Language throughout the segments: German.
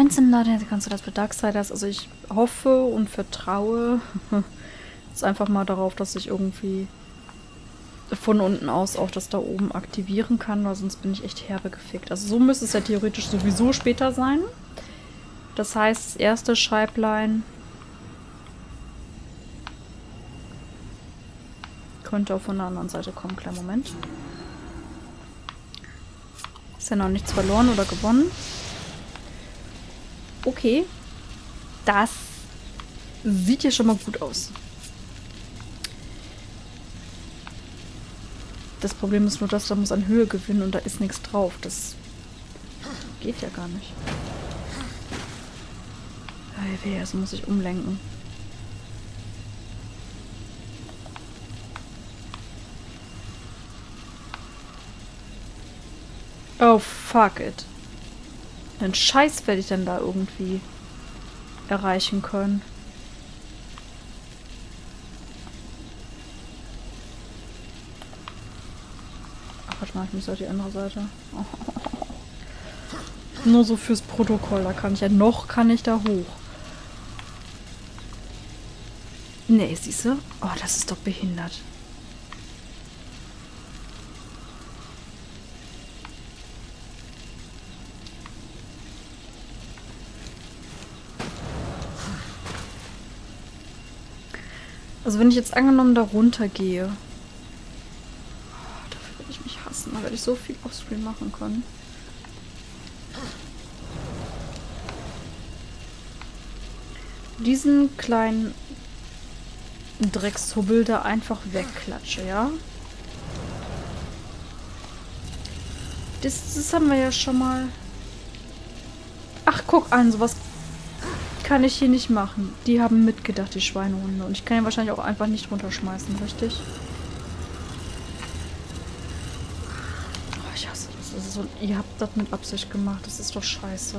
19 laden, jetzt kannst du das für Darksiders. Also ich hoffe und vertraue jetzt einfach mal darauf, dass ich irgendwie von unten aus auch das da oben aktivieren kann, weil sonst bin ich echt herbe gefickt. Also so müsste es ja theoretisch sowieso später sein. Das heißt, das erste Scheiblein könnte auch von der anderen Seite kommen. Kleinen Moment. Ist ja noch nichts verloren oder gewonnen. Okay. Das sieht ja schon mal gut aus. Das Problem ist nur, dass da muss an Höhe gewinnen und da ist nichts drauf. Das geht ja gar nicht. Also muss ich umlenken. Oh, fuck it. Den Scheiß werde ich dann da irgendwie erreichen können. Ach, warte mal, ich muss auf die andere Seite. Oh. Nur so fürs Protokoll, da kann ich ja noch, kann ich da hoch. Nee, siehst du? Oh, das ist doch behindert. Also wenn ich jetzt angenommen da runter gehe, dafür werde ich mich hassen, da werde ich so viel offscreen machen können. Diesen kleinen Dreckshubbel da einfach wegklatsche, ja? Das haben wir ja schon mal. Ach, guck an, sowas kann ich hier nicht machen. Die haben mitgedacht, die Schweinehunde. Und ich kann ihn wahrscheinlich auch einfach nicht runterschmeißen, richtig? Oh, ich hasse das. Das ist so, ihr habt das mit Absicht gemacht. Das ist doch scheiße.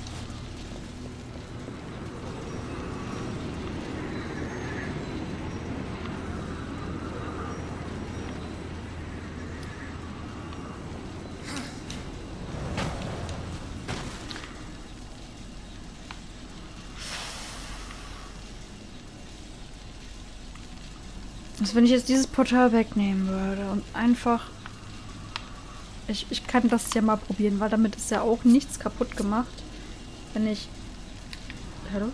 Also wenn ich jetzt dieses Portal wegnehmen würde und einfach... Ich kann das ja mal probieren, weil damit ist ja auch nichts kaputt gemacht. Wenn ich... Hallo?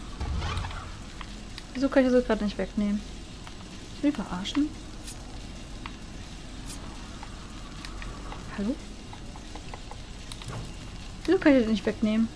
Wieso kann ich das gerade nicht wegnehmen? Ich will verarschen? Hallo? Wieso kann ich das nicht wegnehmen?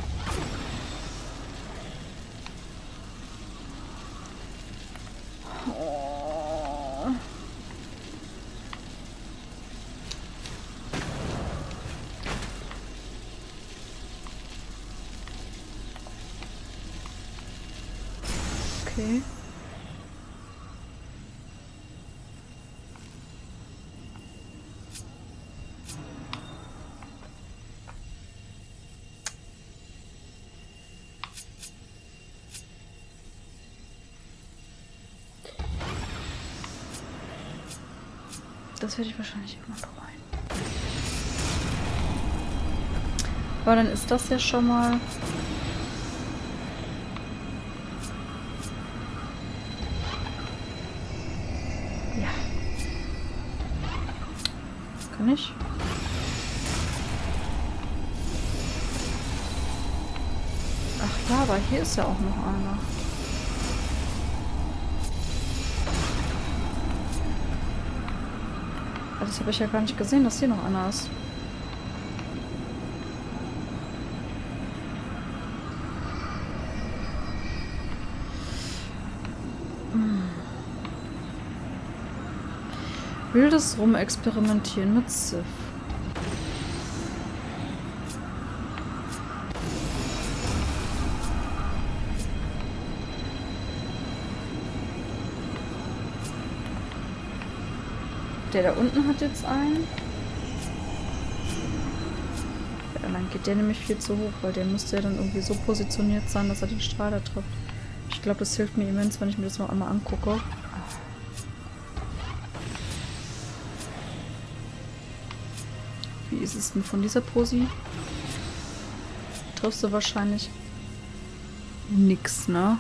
Okay. Das werde ich wahrscheinlich immer bereuen. Aber dann ist das ja schon mal... Ja. Kann ich? Ach ja, aber hier ist ja auch noch einer. Das habe ich ja gar nicht gesehen, dass hier noch einer ist. Wildes Rumexperimentieren mit Sif. Der da unten hat jetzt einen. Ja, dann geht der nämlich viel zu hoch, weil der müsste ja dann irgendwie so positioniert sein, dass er den Strahler trifft. Ich glaube, das hilft mir immens, wenn ich mir das noch einmal angucke. Wie ist es denn von dieser Posi? triffst du wahrscheinlich nix, ne?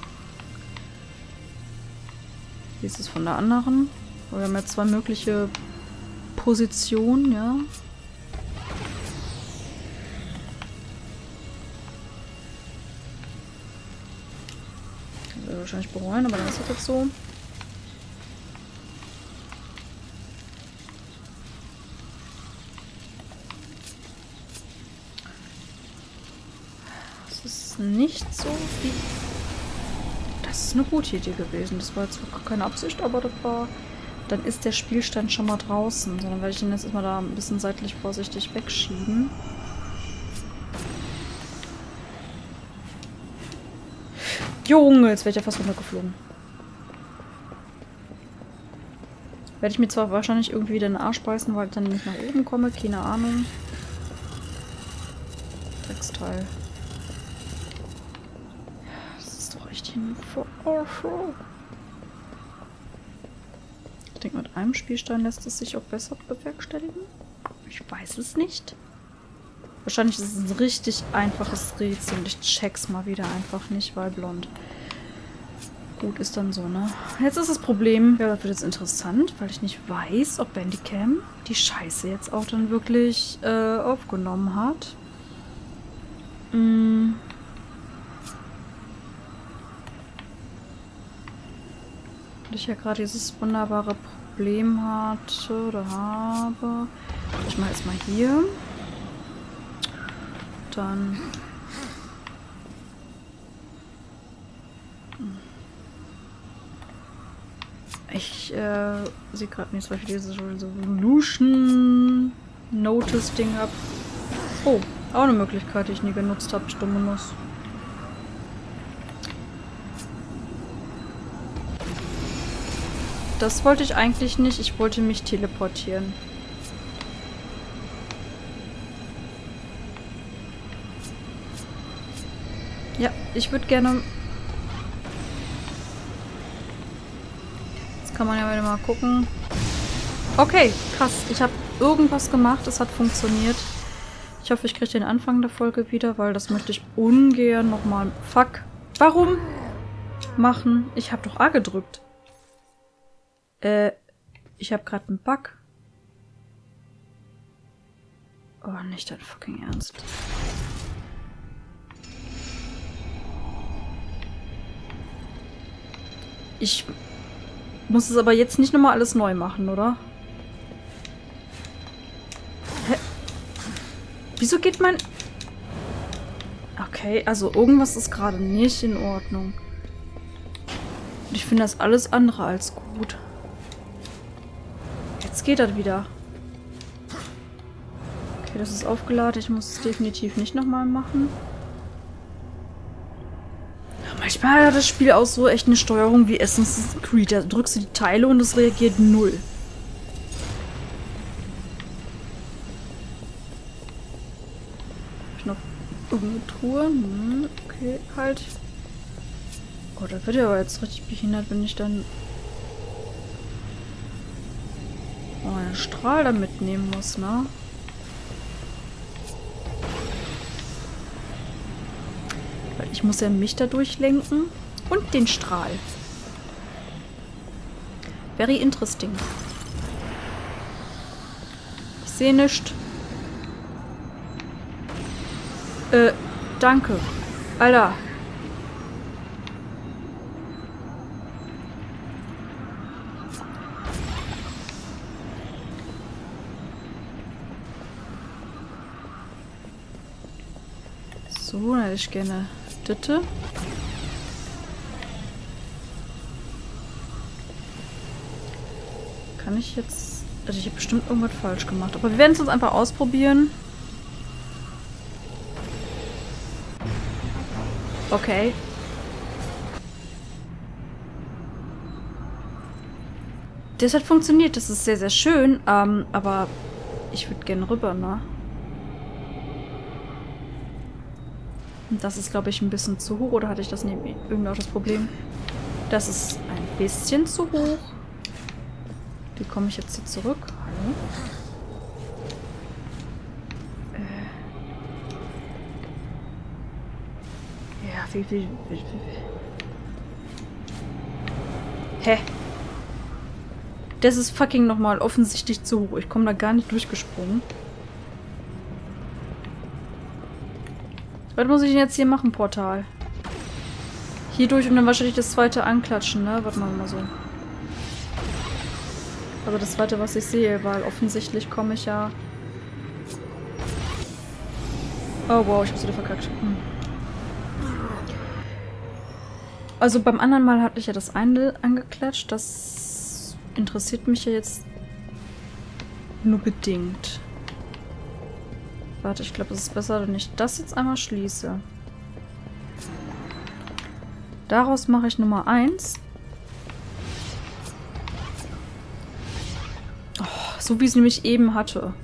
Wie ist es von der anderen? Wir haben ja 2 mögliche Positionen, ja. Das wird wahrscheinlich bereuen, aber dann ist das jetzt so. Das ist nicht so wie... Das ist eine gute Idee gewesen. Das war jetzt keine Absicht, aber das war... Dann ist der Spielstand schon mal draußen. Sondern werde ich ihn jetzt erstmal da ein bisschen seitlich vorsichtig wegschieben. Junge, jetzt wäre ich ja fast runtergeflogen. Werde ich mir zwar wahrscheinlich irgendwie wieder in den Arsch beißen, weil ich dann nicht nach oben komme. Keine Ahnung. Drecksteil. Das ist doch echt hin für Arschloch. Ich denke, mit einem Spielstein lässt es sich auch besser bewerkstelligen. Ich weiß es nicht. Wahrscheinlich ist es ein richtig einfaches Rätsel und ich check's mal wieder einfach nicht, weil blond. Gut, ist dann so, ne? Jetzt ist das Problem, ja, das wird jetzt interessant, weil ich nicht weiß, ob Bandicam die Scheiße jetzt auch dann wirklich aufgenommen hat. Weil ich ja gerade dieses wunderbare Problem hatte oder habe. Ich mache jetzt mal hier. Dann... Ich sehe gerade nicht, weil ich dieses Resolution Notice Ding habe. Oh, auch eine Möglichkeit, die ich nie genutzt habe. Stumme Nuss. Das wollte ich eigentlich nicht. Ich wollte mich teleportieren. Ja, ich würde gerne... Jetzt kann man ja wieder mal gucken. Okay, krass. Ich habe irgendwas gemacht. Es hat funktioniert. Ich hoffe, ich kriege den Anfang der Folge wieder, weil das möchte ich ungern nochmal... Fuck. Warum machen? Ich habe doch A gedrückt. Ich habe gerade einen Bug. Oh, nicht dein fucking Ernst. Ich muss es aber jetzt nicht nochmal alles neu machen, oder? Hä? Wieso geht mein... Okay, also irgendwas ist gerade nicht in Ordnung. Und ich finde das alles andere als gut. Jetzt geht das wieder. Okay, das ist aufgeladen. Ich muss es definitiv nicht nochmal machen. Manchmal hat das Spiel auch so echt eine Steuerung wie Assassin's Creed. Da drückst du die Teile und es reagiert null. Hab ich noch irgendeine Truhe? Okay, halt. Oh, das wird ja aber jetzt richtig behindert, wenn ich dann einen Strahl da mitnehmen muss, ne? Weil ich muss ja mich da durchlenken und den Strahl. Very interesting. Ich sehe nichts. Danke. Alter. So, dann hätte ich gerne Ditte. Kann ich jetzt... Also ich habe bestimmt irgendwas falsch gemacht. Aber wir werden es uns einfach ausprobieren. Okay. Das hat funktioniert. Das ist sehr, sehr schön. Aber ich würde gerne rüber, ne? Das ist, glaube ich, ein bisschen zu hoch. Oder hatte ich das irgendwie auch das Problem? Das ist ein bisschen zu hoch. Wie komme ich jetzt hier zurück? Hallo? Hä? Das ist fucking nochmal offensichtlich zu hoch. Ich komme da gar nicht durchgesprungen. Was muss ich denn jetzt hier machen, Portal? Hier durch und dann wahrscheinlich das zweite anklatschen, ne? Warte mal so. Also das zweite, was ich sehe, weil offensichtlich komme ich ja... Oh wow, ich hab's wieder verkackt. Also beim anderen Mal hatte ich ja das eine angeklatscht. Das interessiert mich ja jetzt nur bedingt. Warte, ich glaube, es ist besser, wenn ich das jetzt einmal schließe. Daraus mache ich Nummer 1. Oh, so wie es nämlich eben hatte.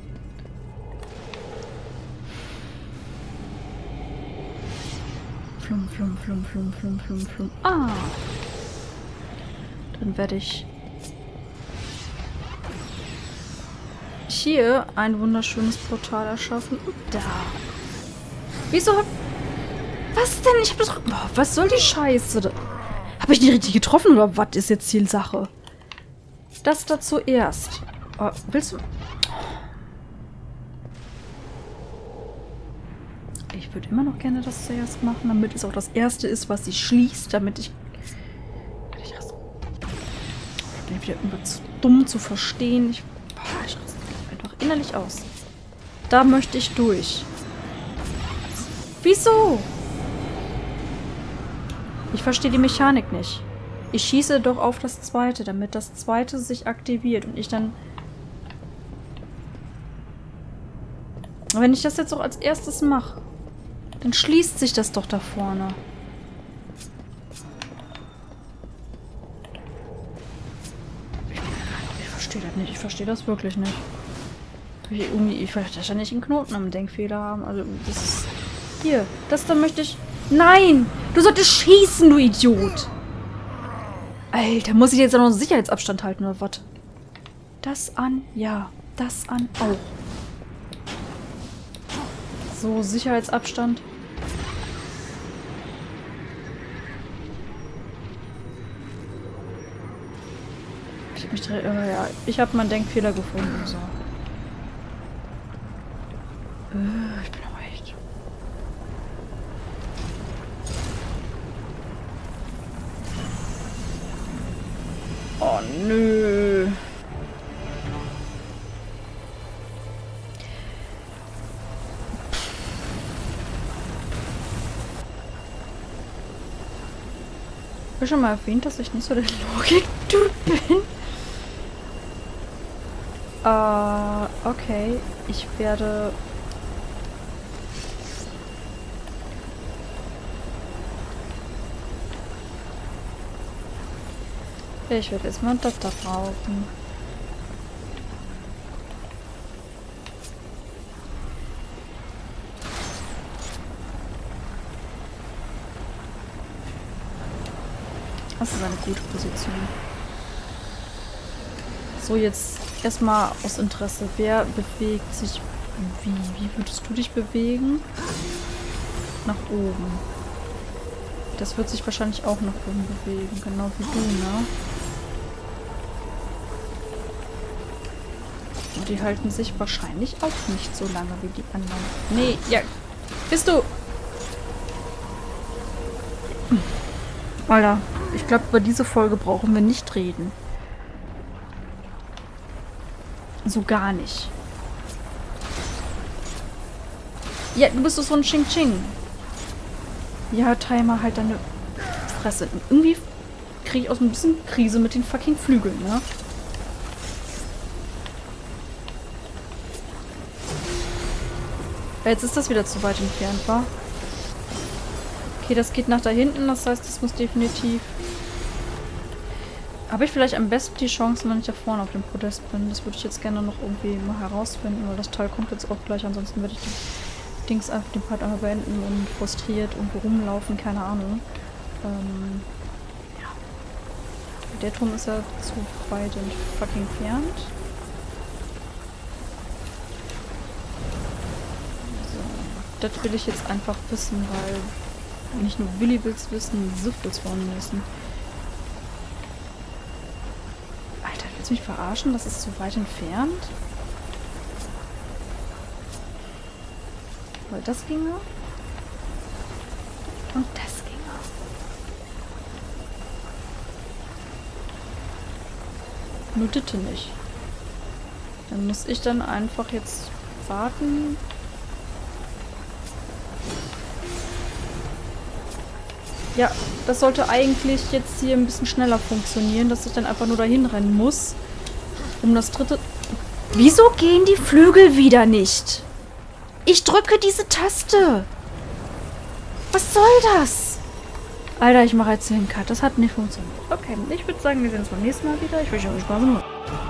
Flum, flum, flum, flum, flum, flum, flum. Ah! Dann werde ich hier ein wunderschönes Portal erschaffen. Und da. Wieso hab... Was denn? Ich hab das... Oh, was soll die Scheiße? Habe ich die richtig getroffen oder was ist jetzt die Sache? Das da zuerst. Oh, willst du... Ich würde immer noch gerne das zuerst machen, damit es auch das erste ist, was sie schließt, damit ich... Ich bin wieder zu dumm zu verstehen. Ich raste einfach innerlich aus. Da möchte ich durch. Wieso? Ich verstehe die Mechanik nicht. Ich schieße doch auf das zweite, damit das zweite sich aktiviert und ich dann... Wenn ich das jetzt auch als erstes mache, dann schließt sich das doch da vorne. Ich verstehe das nicht. Ich verstehe das wirklich nicht. Ich werde wahrscheinlich einen Knoten am Denkfehler haben. Also, das ist... Hier, das da möchte ich... Nein! Du solltest schießen, du Idiot! Alter, muss ich jetzt auch noch einen Sicherheitsabstand halten, oder was? Das an, ja. Das an, auch. So, Sicherheitsabstand. Ich habe meinen Denkfehler gefunden. So. Ich bin aber echt... Oh, nö. Ich habe schon mal erwähnt, dass ich nicht so der Logik-Typ bin. Okay. Ich werde... Ich werde jetzt mal einen Doktor brauchen. Das ist eine gute Position. So, jetzt erstmal aus Interesse. Wer bewegt sich wie? Wie würdest du dich bewegen? Nach oben. Das wird sich wahrscheinlich auch nach oben bewegen. Genau wie du, ne? Und die halten sich wahrscheinlich auch nicht so lange wie die anderen. Nee, ja. Bist du... Alter, ich glaube, über diese Folge brauchen wir nicht reden. So gar nicht. Ja, du bist doch so ein Ching-Ching. Ja, Timer, halt deine Fresse. Irgendwie kriege ich auch so ein bisschen Krise mit den fucking Flügeln, ne? Ja, jetzt ist das wieder zu weit entfernt, wa? Okay, das geht nach da hinten, das heißt, das muss definitiv... Habe ich vielleicht am besten die Chance, wenn ich da vorne auf dem Podest bin? Das würde ich jetzt gerne noch irgendwie mal herausfinden, weil das Teil kommt jetzt auch gleich, ansonsten werde ich den Part einmal beenden und frustriert irgendwo rumlaufen, keine Ahnung. Ja. Der Turm ist ja zu weit und fucking entfernt. So, das will ich jetzt einfach wissen, weil Nicht nur Willi will's wissen, Sif will's vor allem wissen. Alter, willst du mich verarschen? Das ist so weit entfernt? Weil das ginge. Und das ginge. Nur Ditte nicht. Dann muss ich dann einfach jetzt warten. Ja, das sollte eigentlich jetzt hier ein bisschen schneller funktionieren, dass ich dann einfach nur dahin rennen muss. Um das dritte... Wieso gehen die Flügel wieder nicht? Ich drücke diese Taste. Was soll das? Alter, ich mache jetzt hier einen Cut. Das hat nicht funktioniert. Okay, ich würde sagen, wir sehen uns beim nächsten Mal wieder. Ich wünsche euch Spaß.